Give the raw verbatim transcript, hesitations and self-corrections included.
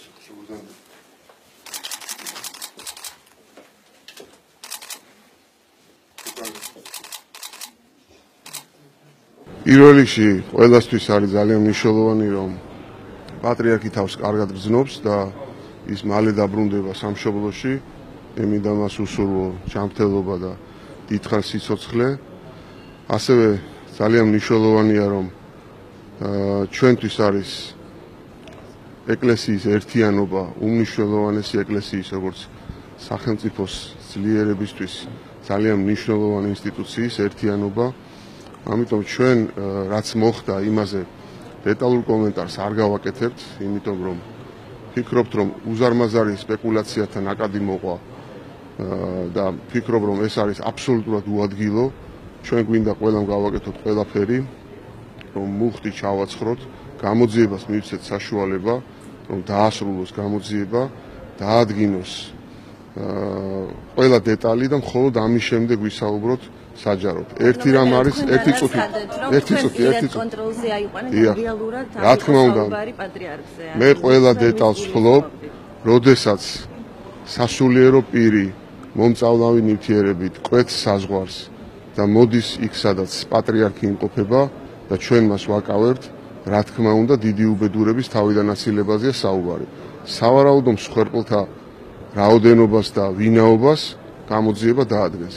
პირველ რიგში ყველასთვის არის ძალიან მნიშვნელოვანი, რომ პატრიარქი თავს კარგად გრძნობს და ის მალე დაბრუნდება სამშობლოში. მე მინდა მას უსურვო ჯანმრთელობა და დიდხანს სიცოცხლე. ასევე ძალიან მნიშვნელოვანია, რომ ჩვენთვის არის ეკლესიის ერთიანობა, უმნიშვნელოვანესი ეკლესიის, როგორც სახელმწიფოს ძლიერებისთვის ძალიან მნიშვნელოვანი ინსტიტუციის ერთიანობა. ამიტომ ჩვენ რაც მოხდა იმაზე დეტალურ კომენტარს არ გავაკეთებთ, იმიტომ რომ ფიქრობთ, რომ უზარმაზარი სპეკულაციათა ნაკადი მოყვა და ფიქრობ, რომ ეს არის აბსოლუტურად უადგილო. ჩვენ გვინდა ყველამ გავაკეთოთ ყველაფერი, რომ მუხტი ჩავაცხროთ, გამოძიებას მივცეთ საშუალება, რომ დაასრულოს გამოძიება, დაადგინოს ყველა დეტალი და მხოლოდ ამის შემდეგ ვისაუბროთ საჯაროდ. ერთი რამ არის, ერთი წუთი, ერთი წუთი, ერთი წუთი. კონტროლზე აიყვანეთ რეალურად რა თქმა უნდა. მე ყველა დეტალს ვფლობ, როდესაც სასულიერო პირი მომწავლავი ნივთიერებით კვეთს საზღვარს და მოდის იქ, სადაც პატრიარქი იმყოფება და ჩვენ მას ვაკავებთ, რა თქმა უნდა, დიდი უბედურების თავიდანაცილებაზეა საუბარი. სავარაუდო მსხვერპლთა რაოდენობას და ვინაობას გამოძიება დაადგენს.